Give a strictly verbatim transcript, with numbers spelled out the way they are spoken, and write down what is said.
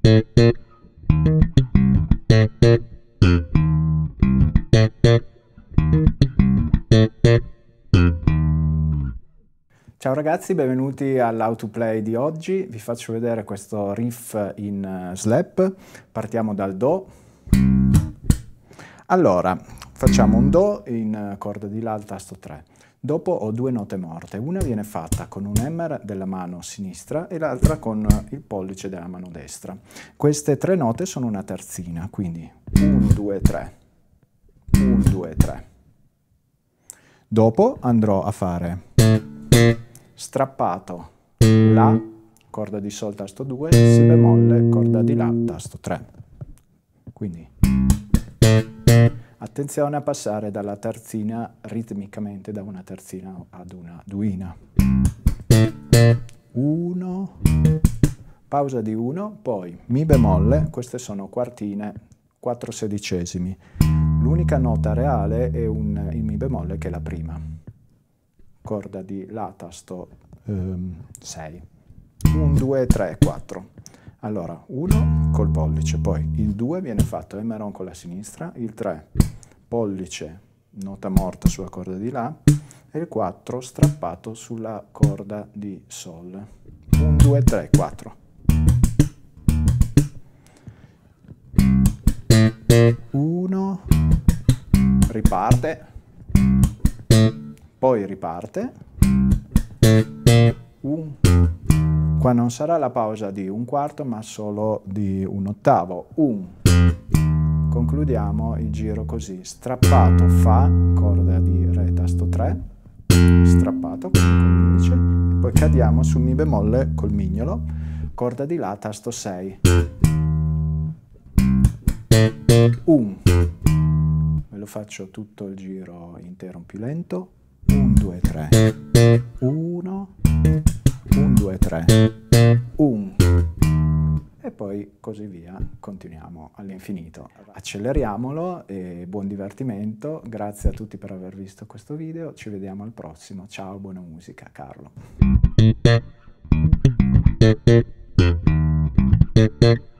Ciao ragazzi, benvenuti all'How to Play di oggi. Vi faccio vedere questo riff in slap. Partiamo dal Do. Allora, facciamo un Do in corda di La al tasto tre. Dopo ho due note morte. Una viene fatta con un hammer della mano sinistra e l'altra con il pollice della mano destra. Queste tre note sono una terzina, quindi uno, due, tre. uno, due, tre. Dopo andrò a fare strappato La, corda di Sol tasto due, Si bemolle, corda di La tasto tre. Quindi attenzione a passare dalla terzina ritmicamente da una terzina ad una duina. uno, pausa di uno, poi Mi bemolle, queste sono quartine, quattro sedicesimi. L'unica nota reale è un, il Mi bemolle che è la prima. Corda di La tasto um, sei. uno, due, tre, quattro. Allora, uno col pollice, poi il due viene fatto hammer-on con la sinistra, il tre pollice, nota morta sulla corda di La e il quattro strappato sulla corda di Sol. uno, due, tre, quattro. uno, riparte. Poi riparte, un, qua non sarà la pausa di un quarto ma solo di un ottavo, un, concludiamo il giro così, strappato Fa, corda di Re tasto tre, strappato con l'indice, e poi cadiamo sul Mi bemolle col mignolo, corda di La tasto sei, un, ve lo faccio tutto il giro intero più lento, uno, due, tre, uno, uno, due, tre, uno, e poi così via, continuiamo all'infinito. Acceleriamolo e buon divertimento, grazie a tutti per aver visto questo video, ci vediamo al prossimo, ciao, buona musica, Carlo.